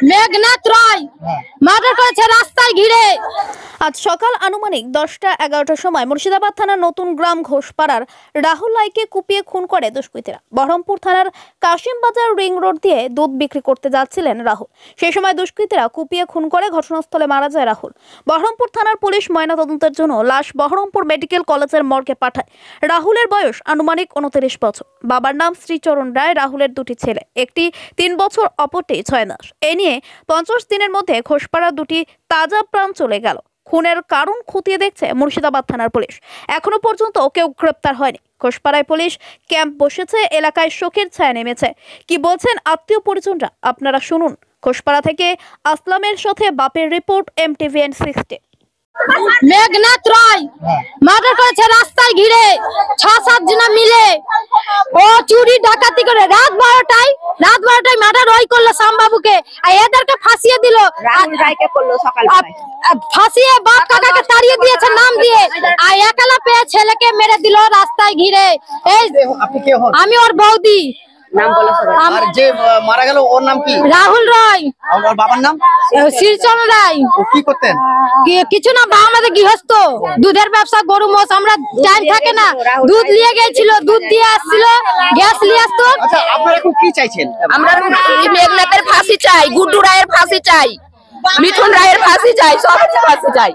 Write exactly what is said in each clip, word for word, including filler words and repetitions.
Meghnad Roy murder করেছে রাস্তায় ঘিরে। আজ সকাল আনুমানিক দশটা এগারোটার সময় মুর্শিদাবাদ থানার নতুন গ্রাম ঘোষপাড়ার রাহুল রায়কে কুপিয়ে খুন করে দুষ্কৃতীরা। বহরমপুর থানার কাশিমবাজার রিং রোড দিয়ে দুধ বিক্রি করতে যাচ্ছিলেন রাহুল। সেই সময় দুষ্কৃতীরা কুপিয়ে খুন করে ঘটনাস্থলে মারা যায় রাহুল। বহরমপুর থানার পুলিশ ময়নাতদন্তের জন্য লাশ বহরমপুর মেডিকেল কলেজের মর্গে পাঠায়। রাহুলের বয়স আনুমানিক উনত্রিশ বছর। বাবার নাম শ্রীচরণ রায়। রাহুলের দুটি ছেলে, একটি তিন বছর, অপরটি ছয় মাস। এ নিয়ে পঞ্চাশ দিনের মধ্যে ঘোষপাড়া দুটি তাজা প্রাণ চলে গেল। খুনের কারণ খতিয়ে দেখছে মুর্শিদাবাদ থানার পুলিশ। এখনো পর্যন্ত কেউ গ্রেপ্তার হয়নি। ঘোষপাড়ায় পুলিশ ক্যাম্প বসেছে। এলাকায় শোকের ছায়া নেমেছে। কি বলছেন আত্মীয় পরিজনরা আপনারা শুনুন। ঘোষপাড়া থেকে আসলামের সাথে বাপের report, M TV N sixty. Meghnath Roy murder করেছে রাস্তায় ঘিরে, ছ সাত জনা মিলে। ও চুরি ডাকাতি করে রাত বারোটায় রাত বারোটায় মার্ডার ওই করলো শ্যামবাবুকে, আর এদেরকে ফাঁসিয়ে দিল। রাহুল রায়কে করলো সকাল ফাঁসিয়ে বাপ কাকাকে তাড়িয়ে দিয়েছে নাম দিয়ে, আর একলা পেয়ে ছেলেকে মেরে দিল রাস্তায় ঘিরে। এই আমি ওর বৌদি। নাম বলো সবাই। আর যে মারা গেল ওর নাম কি? রাহুল রায়। আর ওর বাবার নাম? শ্রীচরণ রায়। ও কি করতেন? কি- কিছু না, বা আমাদের গৃহস্থ, দুধের ব্যবসা, গরু মোষ। আমরা টাইম থাকে না, দুধ নিয়ে গেছিল, দুধ দিয়ে আসছিল, গ্যাস নিয়ে আসতো। আচ্ছা, আপনারা এখন কি চাইছেন? আমরা মেঘনাথের ফাঁসি চাই, গুড্ডু রায়ের ফাঁসি চাই, মিঠুন রায়ের ফাঁসি চাই, সব ফাঁসি চাই,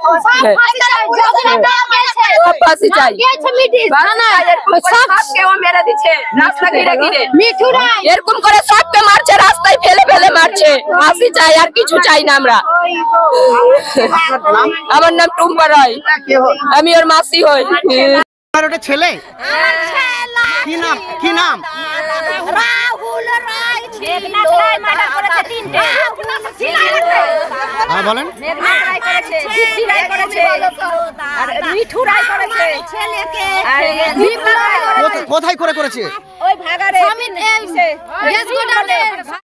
সব ফাঁসি চাই। সবকেও মেরে দিচ্ছে রাস্তা ঘিরে ঘিরে। মিঠু রায় এরকম করে সবকে মারছে, রাস্তায় ফেলে ফেলে মারছে। ফাঁসি চাই, আর কিছু চাই না আমরা। আমার নাম টুম্পা রায়, আমি ওর মাসি হই। আপনার ওটা ছেলে? কি নাম? কি নাম? রাহুল রায়। মেঘনাথ রায় মার্ডার করেছে তিনটে। হ্যাঁ বলেন। মেঘনাথ রায় করেছে, সিদ্ধি রায় করেছে, আর মিঠু রায় করেছে, ছেলেকে কোথায় করে করেছে? ওই ভাগারে আমি গ্যাস গোডাউনে